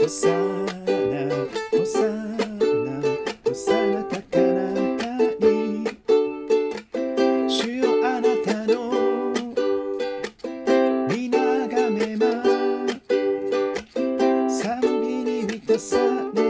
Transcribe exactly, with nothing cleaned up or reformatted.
サナ、ホサナ、ホサナ高らかに。主よあなたの皆がめま、賛美に満たされ